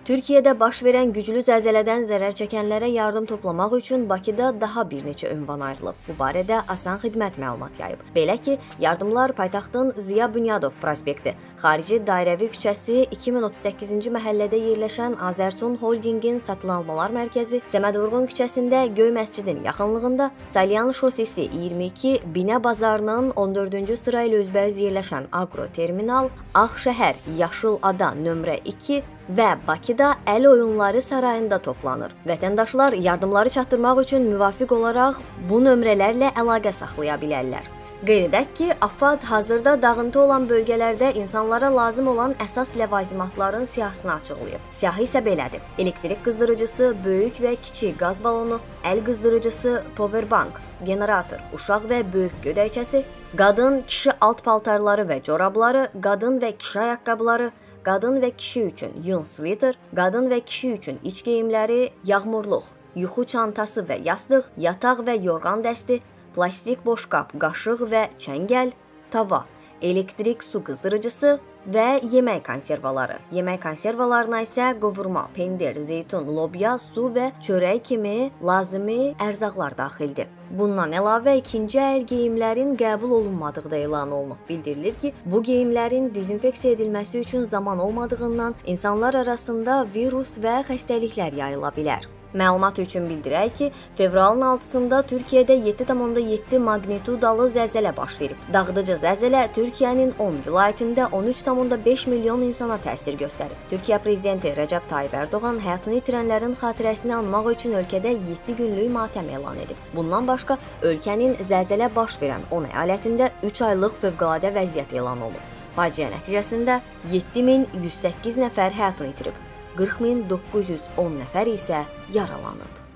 Türkiyədə baş verən güclü zəlzələdən zərər çəkənlərə yardım toplamaq üçün Bakıda daha bir neçə ünvan ayrılıb. Bu barədə Asan Xidmət məlumat yayıb. Belə ki, yardımlar paytaxtın Ziya Bünyadov prospekti, Xarici Dairəvi küçəsi 2038-ci məhəllədə yerləşən Azərsun Holdingin satın almalar mərkəzi, Səməd Vurğun küçəsində Göy məscidin yaxınlığında, Salyan şosesi 22, Binə bazarının 14-cü sıra ilə üzbəüz yerləşən Agro Terminal, Ağşəhər Yaşıl Ada nömrə 2 və Bakıda Əl Oyunları Sarayında toplanır. Vətəndaşlar yardımları çatdırmaq üçün müvafiq olaraq bu nömrələrlə əlaqə saxlaya bilərlər. Qeyd edək ki, AFAD hazırda dağıntı olan bölgələrdə insanlara lazım olan əsas ləvazimatların siyahısını açıqlayıb. Siyahı isə belədir: elektrik qızdırıcısı, böyük və kiçik qaz balonu, əl qızdırıcısı, powerbank, generator, uşaq və böyük gödəkçəsi, qadın, kişi alt paltarları və corabları, qadın və kişi ayaqqabıları, qadın və kişi üçün yun sviter, qadın və kişi üçün iç geyimləri, yağmurluq, yuxu çantası və yastıq, yataq və yorğan dəsti, plastik boşqab, qaşıq və çəngəl, tava, elektrik su qızdırıcısı və yemək konservaları. Yemək konservalarına isə qovurma, pendir, zeytun, lobya, su və çörək kimi lazımi ərzaqlar daxildir. Bundan əlavə ikinci əl geyimlərin qəbul olunmadığı da elan olunub. Bildirilir ki, bu geyimlərin dezinfeksiya edilməsi üçün zaman olmadığından insanlar arasında virus və xəstəliklər yayıla bilər. Məlumat üçün bildirək ki, fevralın 6-sında Türkiyədə 7,7 magnitudalı zəlzələ baş verib. Dağıdıcı zəlzələ Türkiyənin 10 vilayətində 13,5 milyon insana təsir göstərib. Türkiyə prezidenti Rəcəb Tayyib Ərdoğan həyatını itirənlərin xatirəsini anmaq üçün ölkədə 7 günlük matəm elan edib. Bundan başqa, ölkənin zəlzələ baş verən 10 əyalətində 3 aylıq fövqəladə vəziyyət elan olunub. Faciə nəticəsində 7108 nəfər həyatını itirib. 40.910 nəfər isə yaralanıb.